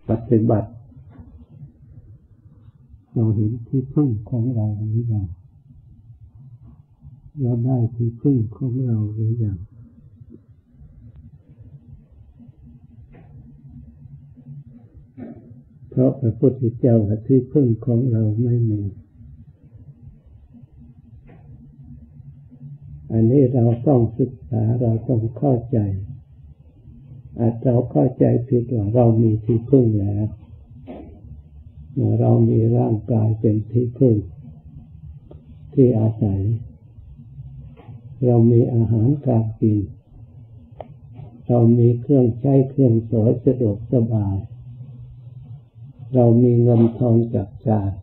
ปฏิบัติเราเห็นที่พึ่งของเราหรือยังเราได้ที่พึ่งของเราหรือยังเพราะพระพุทธเจ้าที่พึ่งของเราไม่มีอันนี้เราต้องศึกษาเราต้องเข้าใจอาจเราเข้าใจผิดว่าเรามีที่พึ่งแล้วเรามีร่างกายเป็นที่พึ่งที่อาศัยเรามีอาหารการกินเรามีเครื่องใช้เครื่องสอยสะดวกสบายเรามีเงินทองจับจ่าย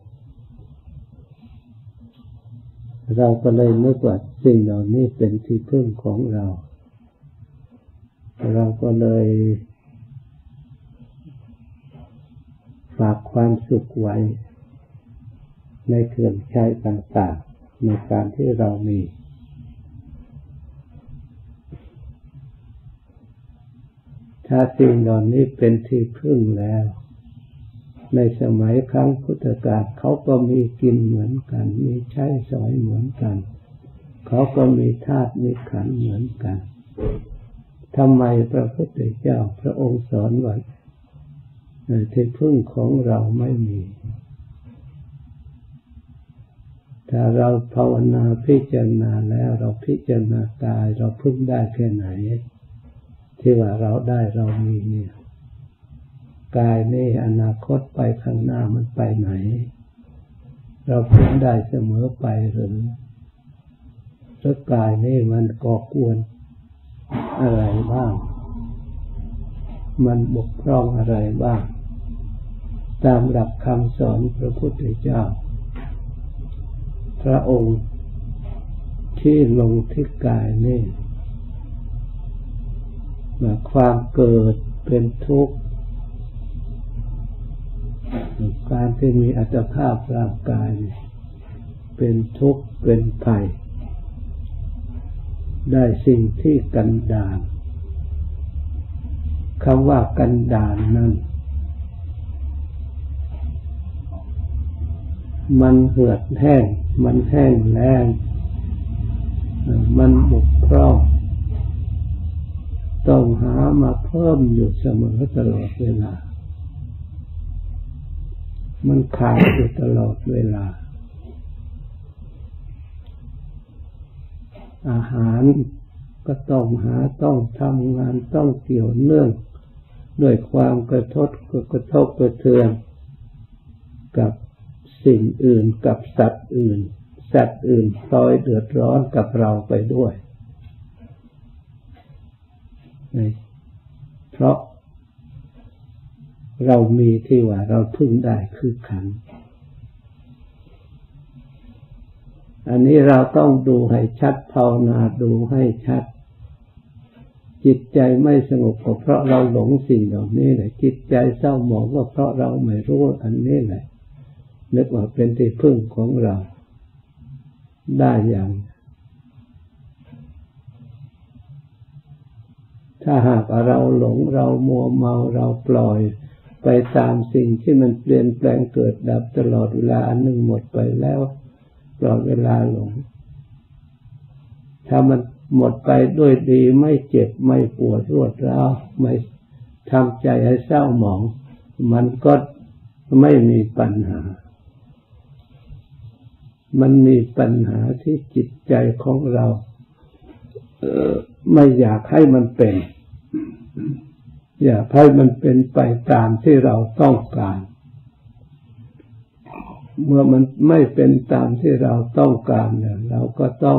เราก็เลยนึกว่าสิ่งเหล่านี้เป็นที่พึ่งของเราเราก็เลยฝากความสุขไว้ในเครื่องใช้ต่างๆในการที่เรามีถ้าสิ่งเหล่านี้เป็นที่พึ่งแล้วในสมัยครั้งพุทธกาลเขาก็มีกินเหมือนกันมีใช้สอยเหมือนกันเขาก็มีธาตุมีขันธ์เหมือนกันทำไมพระพุทธเจ้าพระองค์สอนว่าที่พึ่งของเราไม่มีถ้าเราภาวนาพิจารณาแล้วเราพิจารณากายเราพึ่งได้แค่ไหนที่ว่าเราได้เรามีเนี่ยกายนี่อนาคตไปข้างหน้ามันไปไหนเราพึ่งได้เสมอไปหรือแล้วกายนี่มันก่อกวนอะไรบ้างมันบกพร่องอะไรบ้างตามหลักคำสอนพระพุทธเจ้าพระองค์ที่ลงที่กายนี่ความเกิดเป็นทุกข์การที่มีอัตภาพร่างกายเป็นทุกข์เป็นภัยได้สิ่งที่กันดารคำว่ากันดารนั้นมันเหือดแห้งมันแห้งแล้งมันบกพร่องต้องหามาเพิ่มอยู่เสมอตลอดเวลามันขาดอยู่ตลอดเวลาอาหารก็ต้องหาต้องทำงานต้องเกี่ยวเนื่องด้วยความกระทบกระเทือนกับสิ่งอื่นกับสัตว์อื่นพลอยเดือดร้อนกับเราไปด้วยเพราะเรามีที่ว่าเราพึ่งได้คือขันธ์อันนี้เราต้องดูให้ชัดภาวนาดูให้ชัดจิตใจไม่สงบก็เพราะเราหลงสิ่งเหล่านี้แหละจิตใจเศร้าหมองก็เพราะเราไม่รู้อันนี้แหละนึกว่าเป็นที่พึ่งของเราได้อย่างถ้าหากเราหลงเรามัวเมาเราปล่อยไปตามสิ่งที่มันเปลี่ยนแปลงเกิดดับตลอดเวลาอันหนึ่งหมดไปแล้วตลอดเวลาหลงถ้ามันหมดไปด้วยดีไม่เจ็บไม่ปวดรวดร้าวไม่ทำใจให้เศร้าหมองมันก็ไม่มีปัญหามันมีปัญหาที่จิตใจของเราไม่อยากให้มันเป็นอยากให้มันเป็นไปตามที่เราต้องการเมื่อมันไม่เป็นตามที่เราต้องการเนี่ยเราก็ต้อง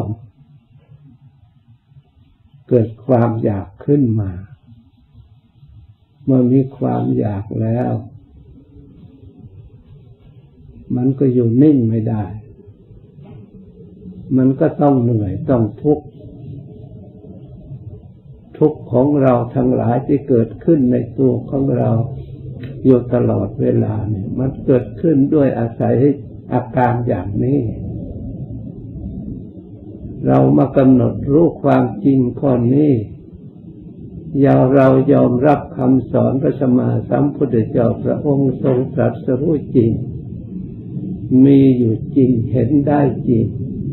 เกิดความอยากขึ้นมาเมื่อมีความอยากแล้วมันก็อยู่นิ่งไม่ได้มันก็ต้องเหนื่อยต้องทุกข์ของเราทั้งหลายที่เกิดขึ้นในตัวของเราอยู่ตลอดเวลาเนี่ยมันเกิดขึ้นด้วยอาศัยอาการอย่างนี้เรามากำหนดรู้ความจริงข้อนี้เรายอมรับคำสอนพระสัมมาสัมพุทธเจ้าพระองค์ทรงตรัสรู้จริงมีอยู่จริงเห็นได้จริง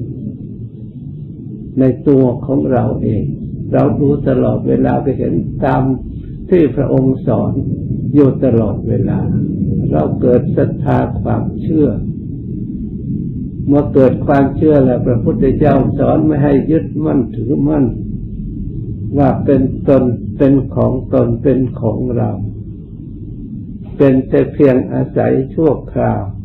ในตัวของเราเองเราดูตลอดเวลาก็เห็นตามที่พระองค์สอนอยู่ตลอดเวลาเราเกิดศรัทธาความเชื่อเมื่อเกิดความเชื่อแล้วพระพุทธเจ้าสอนไม่ให้ยึดมั่นถือมั่นว่าเป็นตนเป็นของตนเป็นของเราเป็นแต่เพียงอาศัยชั่วคราว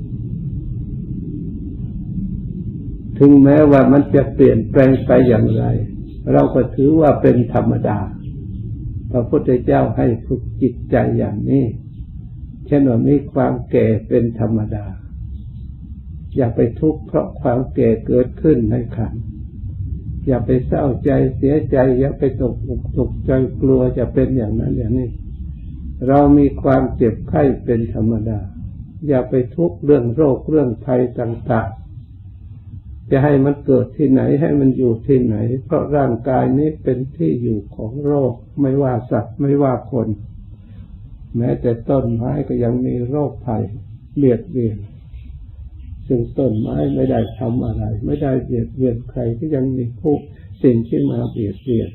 ถึงแม้ว่ามันจะเปลี่ยนแปลงไปอย่างไรเราก็ถือว่าเป็นธรรมดาพระพุทธเจ้าให้ฝึกจิตใจอย่างนี้เช่นว่ามีความแก่เป็นธรรมดาอย่าไปทุกข์เพราะความแก่เกิดขึ้นในขันธ์อย่าไปเศร้าใจเสียใจอย่าไปตกใจกลัวจะเป็นอย่างนั้นอย่างนี้เรามีความเจ็บไข้เป็นธรรมดาอย่าไปทุกข์เรื่องโรคเรื่องภัยต่างๆจะให้มันเกิดที่ไหนให้มันอยู่ที่ไหนเพราะร่างกายนี้เป็นที่อยู่ของโรคไม่ว่าสัตว์ไม่ว่าคนแม้แต่ต้นไม้ก็ยังมีโรคภัยเบียดเบียนซึ่งต้นไม้ไม่ได้ทำอะไรไม่ได้เบียดเบียนใครก็ยังมีผู้สิ่งที่มาเบียดเบียน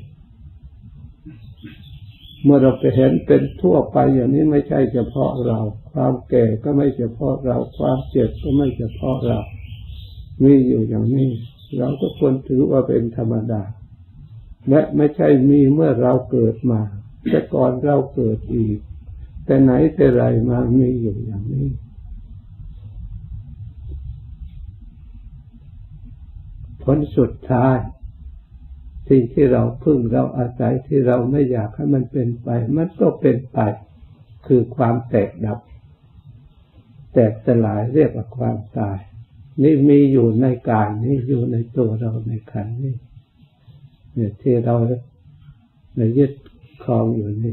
เมื่อเราไปเห็นเป็นทั่วไปอย่างนี้ไม่ใช่เฉพาะเราความแก่ก็ไม่เฉพาะเราความเจ็บก็ไม่เฉพาะเรามีอยู่อย่างนี้เราก็ควรถือว่าเป็นธรรมดาและไม่ใช่มีเมื่อเราเกิดมาแต่ก่อนเราเกิดอีกแต่ไหนแต่ไรมามีอยู่อย่างนี้ผลสุดท้ายสิ่งที่เราพึ่งเราอาศัยที่เราไม่อยากให้มันเป็นไปมันก็เป็นไปคือความแตกดับแตกสลายเรียกว่าความตายนี่มีอยู่ในกายนี้อยู่ในตัวเราในขันธ์นี้เนี่ยที่เรายึดครองอยู่นี่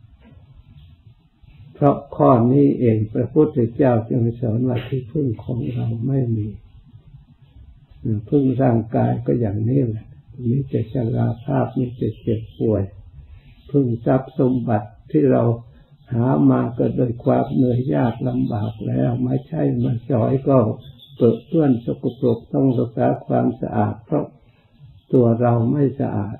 เพราะข้อนี้เองพระพุทธเจ้าจึงสอนว่าที่พึ่งของเราไม่มีพึ่งร่างกายก็อย่างนี้แหละมีแต่ชราภาพมีแต่เจ็บป่วยพึ่งทรัพย์สมบัติที่เราหามาก็โดยความเหนื่อยยากลำบากแล้วไม่ใช่มาสอยก็เปื้อนเปื้อนสกปรกต้องรักษาความสะอาดเพราะตัวเราไม่สะอาด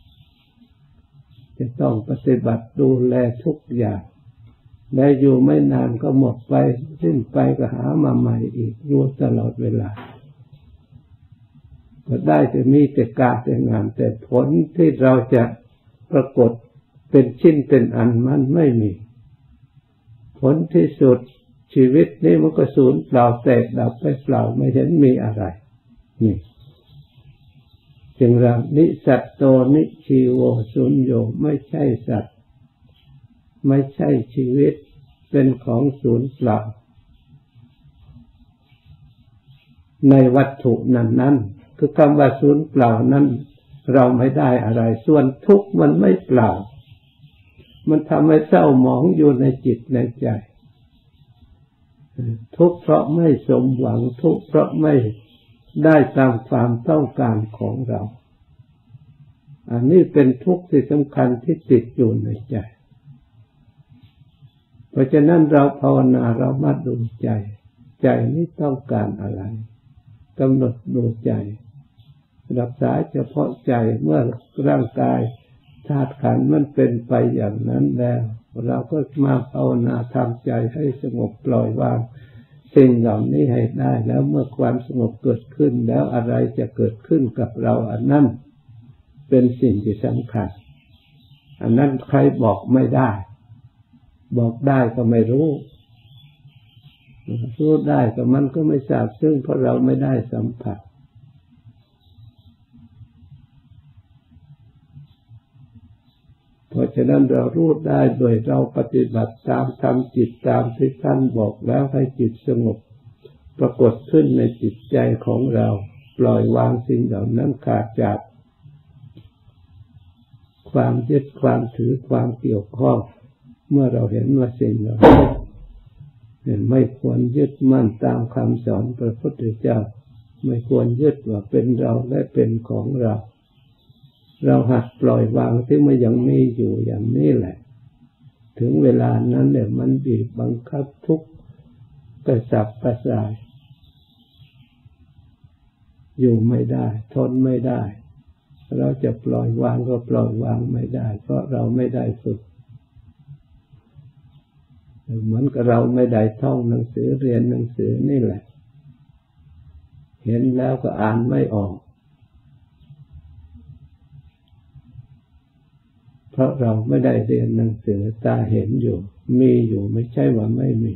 จะต้องปฏิบัติดูแลทุกอย่างและอยู่ไม่นานก็หมดไปสิ้นไปก็หามาใหม่อีกอยู่ตลอดเวลาก็ได้แต่มีแต่การแต่งานแต่ผลที่เราจะปรากฏเป็นชิ้นเป็นอันมันไม่มีผลที่สุดชีวิตนี้มันก็สูญเปล่าแตกดับไปเปล่าไม่เห็นมีอะไรนี่จึงเรานิสัตโตนิชีโวสุญโญไม่ใช่สัตว์ไม่ใช่ชีวิตเป็นของสูญเปล่าในวัตถุนั้นคือคำว่าสูญเปล่านั้นเราไม่ได้อะไรส่วนทุกข์มันไม่เปล่ามันทำให้เศร้าหมองอยู่ในจิตในใจทุกข์เพราะไม่สมหวังทุกข์เพราะไม่ได้ตามความต้องการของเราอันนี้เป็นทุกข์ที่สำคัญที่ติดอยู่ในใจเพราะฉะนั้นเราภาวนาเรามาดูใจใจนี้ต้องการอะไรกำหนดดูใจรักษาเฉพาะใจเมื่อร่างกายธาตุขันธ์มันเป็นไปอย่างนั้นแล้วเราก็มาภาวนาทำใจให้สงบปล่อยวางสิ่งเหล่านี้ให้ได้แล้วเมื่อความสงบเกิดขึ้นแล้วอะไรจะเกิดขึ้นกับเราอันนั้นเป็นสิ่งที่สำคัญอันนั้นใครบอกไม่ได้บอกได้ก็ไม่รู้ได้ก็มันก็ไม่ทราบซึ่งเพราะเราไม่ได้สัมผัสเพราะฉะนั้นเรารู้ได้โดยเราปฏิบัติตามทำจิตตามที่ท่านบอกแล้วให้จิตสงบปรากฏขึ้นในจิตใจของเราปล่อยวางสิ่งเหล่านั้นขาดจากความยึดความถือความเกี่ยวข้องเมื่อเราเห็นว่าสิ่งเหล่านี้ไม่ควรยึดมั่นตามคำสอนพระพุทธเจ้าไม่ควรยึดว่าเป็นเราและเป็นของเราเราหัดปล่อยวางที่มันยังมีอยู่อย่างนี้แหละถึงเวลานั้นเนี่ยมันบีบบังคับทุกข์กระสับกระส่ายอยู่ไม่ได้ทนไม่ได้เราจะปล่อยวางก็ปล่อยวางไม่ได้เพราะเราไม่ได้ฝึกเหมือนกับเราไม่ได้ท่องหนังสือเรียนหนังสือนี่แหละเห็นแล้วก็อ่านไม่ออกเพราะเราไม่ได้เรียนหนังสือตาเห็นอยู่มีอยู่ไม่ใช่ว่าไม่มี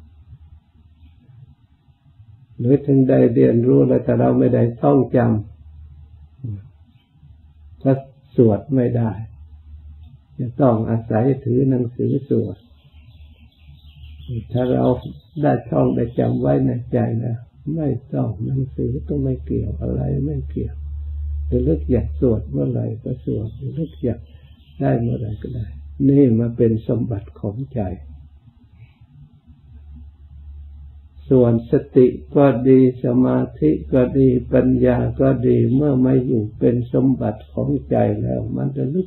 หรือถึงได้เรียนรู้แล้วแต่เราไม่ได้ท่องจำก็สวดไม่ได้จะต้องอาศัยถือหนังสือสวดถ้าเราได้ท่องได้จำไว้ในใจนะไม่ต้องหนังสือก็ไม่เกี่ยวอะไรไม่เกี่ยวจะลึกอยากสวดเมื่อไหร่ก็สวดลึกอยากได้เมื่อไหร่ก็ได้นี่มาเป็นสมบัติของใจส่วนสติก็ดีสมาธิก็ดีปัญญาก็ดีเมื่อไม่อยู่เป็นสมบัติของใจแล้วมันจะลึก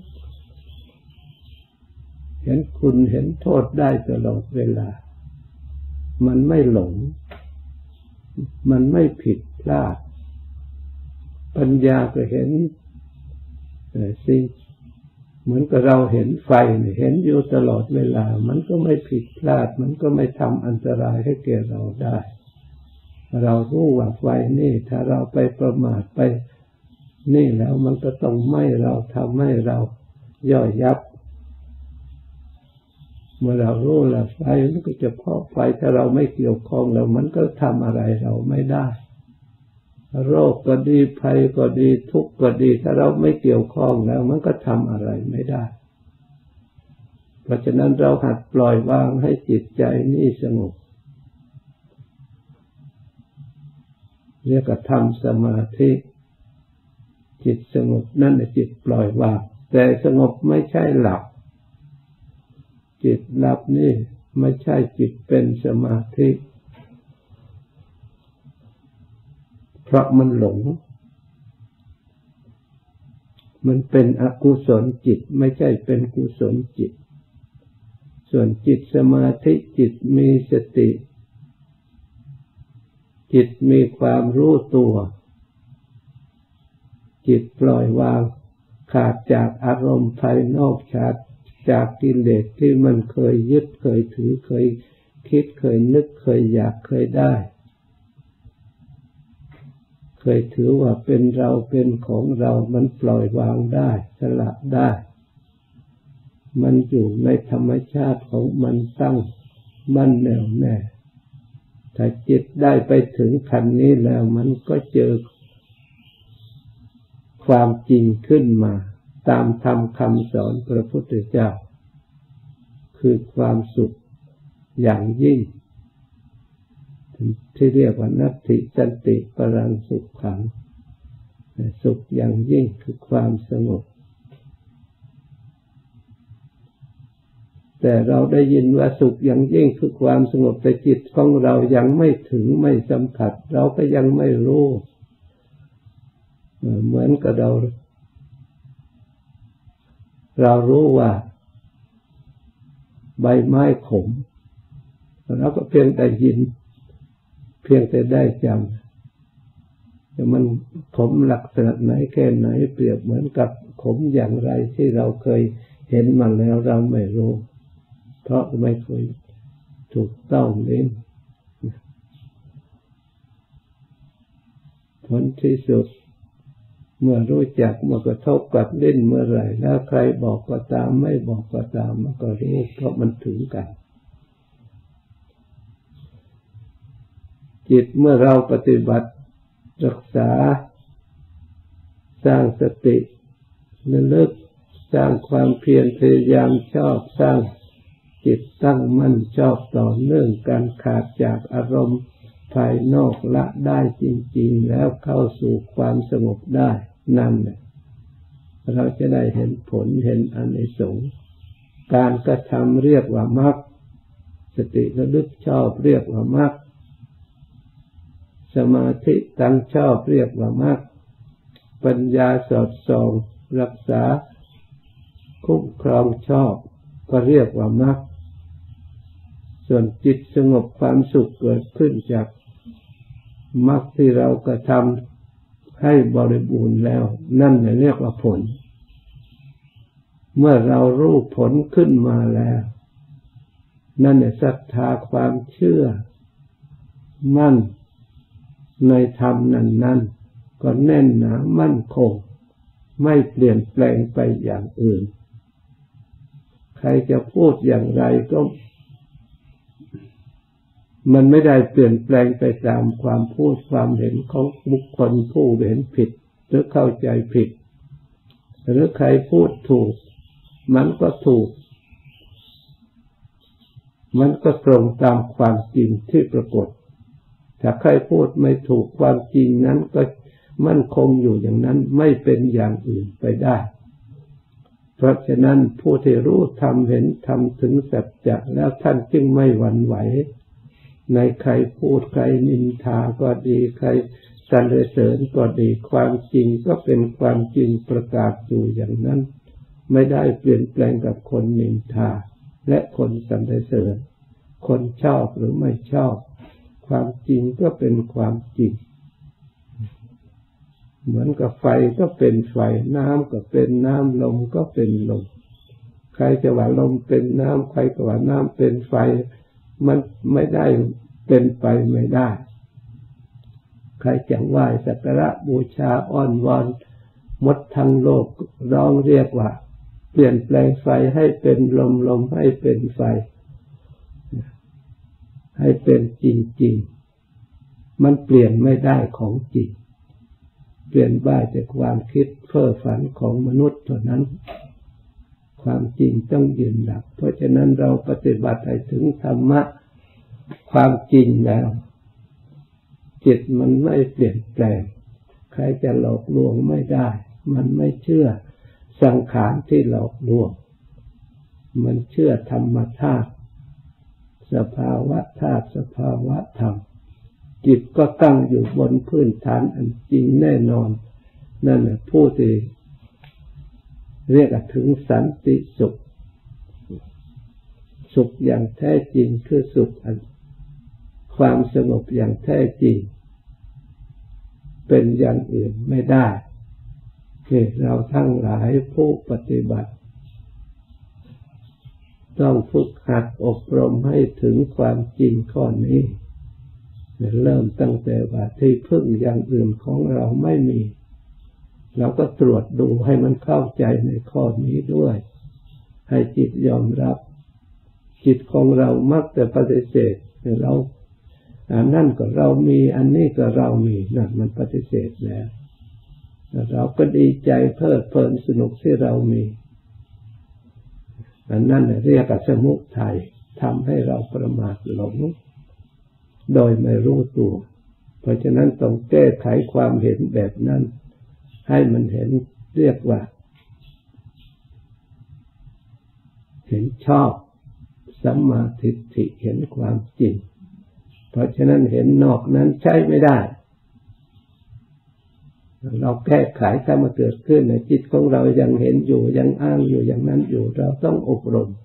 เห็นคุณเห็นโทษได้ตลอดเวลามันไม่หลงมันไม่ผิดพลาดปัญญาก็เห็นสิ่งเหมือนกับเราเห็นไฟเห็นอยู่ตลอดเวลามันก็ไม่ผิดพลาดมันก็ไม่ทำอันตรายให้แก่เราได้เรารู้ว่าไฟนี่ถ้าเราไปประมาทไปนี่แล้วมันก็ต้องไหม้เราทำให้เราย่อยยับเมื่อเรารู้แล้วไฟมันก็จะเพาะไฟถ้าเราไม่เกี่ยวข้องแล้วมันก็ทำอะไรเราไม่ได้โรคก็ดีภัยก็ดีทุกข์ก็ดีถ้าเราไม่เกี่ยวข้องแล้วมันก็ทำอะไรไม่ได้เพราะฉะนั้นเราหัดปล่อยวางให้จิตใจนี่สงบเรียกว่าทำสมาธิจิตสงบนั่นแหละจิตปล่อยวางแต่สงบไม่ใช่หลับจิตหลับนี่ไม่ใช่จิตเป็นสมาธิเพราะมันหลงมันเป็นอกุศลจิตไม่ใช่เป็นกุศลจิตส่วนจิตสมาธิจิตมีสติจิตมีความรู้ตัวจิตปล่อยวางขาดจากอารมณ์ภายนอกขาดจากกิเลสที่มันเคยยึดเคยถือเคยคิดเคยนึกเคยอยากเคยได้เคยถือว่าเป็นเราเป็นของเรามันปล่อยวางได้สละได้มันอยู่ในธรรมชาติของมันตั้งมั่นแน่วแน่ถ้าจิตได้ไปถึงขั้นนี้แล้วมันก็เจอความจริงขึ้นมาตามธรรมคำสอนพระพุทธเจ้าคือความสุขอย่างยิ่งที่เรียกว่านัตถิสันติปรังสุขขังสุขอย่างยิ่งคือความสงบแต่เราได้ยินว่าสุขอย่างยิ่งคือความสงบแต่จิตของเรายังไม่ถึงไม่สัมผัสเราก็ยังไม่รู้เหมือนกับเรารู้ว่าใบไม้ขมเราก็เพียงแต่ยินเพียงแต่ได้จำแต่มันขมลักษณะไหนแค่ไหนเปรียบเหมือนกับขมอย่างไรที่เราเคยเห็นมาแล้วเราไม่รู้เพราะไม่เคยถูกต้องลิ้นผลที่สุดเมื่อรู้จักเมื่อกระทบกับลิ้นเมื่อไหร่แล้วใครบอกก็ตามไม่บอกก็ตามมันก็รู้เพราะมันถึงกันจิตเมื่อเราปฏิบัติรักษาสร้างสติระลึกสร้างความเพียรพยายามชอบสร้างจิตตั้งมั่นชอบต่อเนื่องการขาดจากอารมณ์ภายนอกละได้จริงๆแล้วเข้าสู่ความสงบได้นั่นแหละเราจะได้เห็นผลเห็นอานิสงส์การกระทำเรียกว่ามรรคสติระลึกชอบเรียกว่ามรรคสมาธิตั้งชอบเรียกว่ามรรคปัญญาสอดส่องรักษาคุ้มครองชอบก็เรียกว่ามรรคส่วนจิตสงบความสุขเกิดขึ้นจากมรรคที่เรากระทำให้บริบูรณ์แล้วนั่นเรียกว่าผลเมื่อเรารู้ผลขึ้นมาแล้วนั่นศรัทธาความเชื่อมั่นในธรรมนั้นก็แน่นหนามั่นคงไม่เปลี่ยนแปลงไปอย่างอื่นใครจะพูดอย่างไรก็มันไม่ได้เปลี่ยนแปลงไปตามความพูดความเห็นของบุคคลผู้เห็นผิดหรือเข้าใจผิดหรือใครพูดถูกมันก็ถูกมันก็ตรงตามความจริงที่ปรากฏถ้าใครพูดไม่ถูกความจริงนั้นก็มั่นคงอยู่อย่างนั้นไม่เป็นอย่างอื่นไปได้เพราะฉะนั้นผู้ที่รู้ธรรมเห็นธรรมถึงสัจจะแล้วท่านจึงไม่หวั่นไหวในใครพูดใครนินทาก็ดีใครสรรเสริญก็ดีความจริงก็เป็นความจริงประกาศอยู่อย่างนั้นไม่ได้เปลี่ยนแปลงกับคนนินทาและคนสรรเสริญคนชอบหรือไม่ชอบความจริงก็เป็นความจริงเหมือนกับไฟก็เป็นไฟน้ำก็เป็นน้ำลมก็เป็นลมใครจะว่าลมเป็นน้ำใครก็ว่าน้ำเป็นไฟมันไม่ได้เป็นไปไม่ได้ใครจะไหว้สักการะบูชาอ้อนวอนหมดทั้งโลกร้องเรียกว่าเปลี่ยนแปลงไฟให้เป็นลมลมให้เป็นไฟให้เป็นจริงๆมันเปลี่ยนไม่ได้ของจริงเปลี่ยนได้แต่ความคิดเพ้อฝันของมนุษย์เท่านั้นความจริงต้องยืนหลักเพราะฉะนั้นเราปฏิบัติให้ถึงธรรมะความจริงแล้วจิตมันไม่เปลี่ยนแปลงใครจะหลอกลวงไม่ได้มันไม่เชื่อสังขารที่หลอกลวงมันเชื่อธรรมธาตุสภาวะธาตุสภาวะธรรมจิตก็ตั้งอยู่บนพื้นฐานอันจริงแน่นอนนั่นแหละผู้ที่เรียกถึงสันติสุขสุขอย่างแท้จริงคือสุขความสงบอย่างแท้จริงเป็นอย่างอื่นไม่ได้เราทั้งหลายผู้ปฏิบัติต้องฝึกหัดอบรมให้ถึงความจริงข้อนี้เริ่มตั้งแต่ว่าที่พึ่งอย่างอื่นของเราไม่มีเราก็ตรวจดูให้มันเข้าใจในข้อนี้ด้วยให้จิตยอมรับจิตของเรามักแต่ปฏิเสธเราอันนั่นก็เรามีอันนี้ก็เรามีนั่นมันปฏิเสธแล้วเราก็ดีใจเพลิดเพลินสนุกที่เรามีอันนั้นเรียกว่าสมุทัยทำให้เราประมาทหลงโดยไม่รู้ตัวเพราะฉะนั้นต้องแก้ไขความเห็นแบบนั้นให้มันเห็นเรียกว่าเห็นชอบสัมมาทิฏฐิเห็นความจริงเพราะฉะนั้นเห็นนอกนั้นใช้ไม่ได้เราแก้ไขถ้ามาเกิดขึ้นในจิตของเรายังเห็นอยู่ยังอ้างอยู่อย่างนั้นอยู่เราต้องอบรม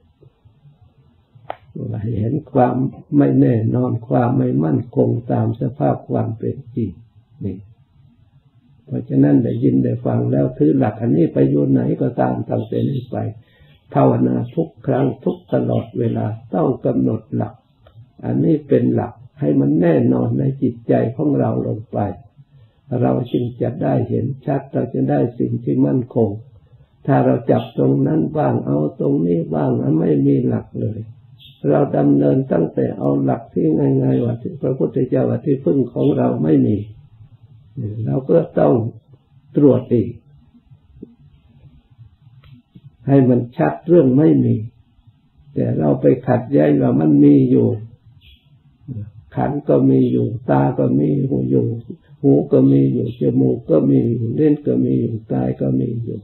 ว่าเห็นความไม่แน่นอนความไม่มั่นคงตามสภาพความเป็นจริงนี่เพราะฉะนั้นได้ยินได้ฟังแล้วถือหลักอันนี้ไปอยู่ไหนก็ตามตั้งแต่นี้ไปภาวนาทุกครั้งทุกตลอดเวลาต้องกำหนดหลักอันนี้เป็นหลักให้มันแน่นอนในจิตใจของเราลงไปเราจึงจะได้เห็นชัดเราจะได้สิ่งที่มั่นคงถ้าเราจับตรงนั้นบ้างเอาตรงนี้บ้างไม่มีหลักเลยเราดำเนินตั้งแต่เอาหลักที่ง่ายๆว่าพระพุทธเจ้าว่าที่พึ่งของเราไม่มีเราก็ต้องตรวจอีกให้มันชัดเรื่องไม่มีแต่เราไปขัดแย้งว่ามันมีอยู่ขันก็มีอยู่ตาก็มีอยู่หูก็มีอยู่จมูกก็มีอยู่ลิ้นก็มีอยู่กายก็มีอยู่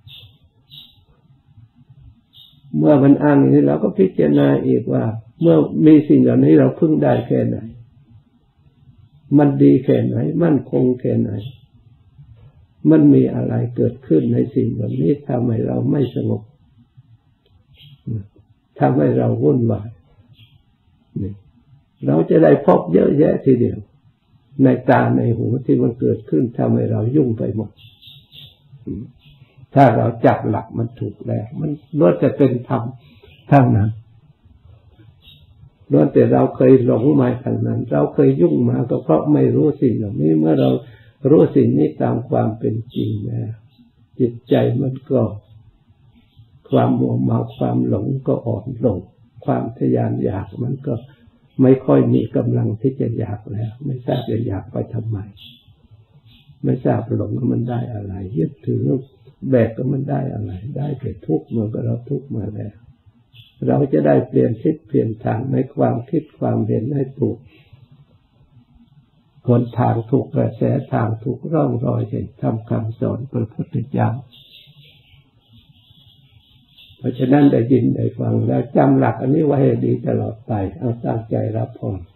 เมื่อมันอ้างอย่างนี้เราก็พิจารณาอีกว่าเมื่อมีสิ่งเหล่านี้เราพึ่งได้แค่ไหนมันดีแค่ไหนมั่นคงแค่ไหนมันมีอะไรเกิดขึ้นในสิ่งเหล่านี้ทำให้เราไม่สงบทำให้เราวุ่นวายเราจะได้พบเยอะแยะทีเดียวในตาในหูที่มันเกิดขึ้นทำให้เรายุ่งไปหมดถ้าเราจับหลักมันถูกแล้วมันล้วนจะเป็นธรรมทั้งนั้นล้วนแต่เราเคยหลงมาทางนั้นเราเคยยุ่งมาก็เพราะไม่รู้สิ่งเหล่านี้เมื่อเรารู้สิ่งนี้ตามความเป็นจริงแล้วจิตใจมันก็ความมัวเมาความหลงก็อ่อนลงความทะยานอยากมันก็ไม่ค่อยมีกำลังที่จะอยากแล้วไม่ทราบจะอยากไปทำไมไม่ทราบหลงมันได้อะไรยึดถือแบกก็มันได้อะไรได้แค่ทุกข์มันก็เราทุกข์มาแล้วเราจะได้เปลี่ยนทิศเปลี่ยนทางในความคิดความเห็นให้ถูกหนทางถูกกระแสทางถูกร่องรอยแห่งธรรมคำสอนพระพุทธเจ้าเพราะฉะนั้นได้ยินได้ฟังแล้วจำหลักอันนี้ไว้ให้ดีตลอดไปเอาตั้งใจรับพร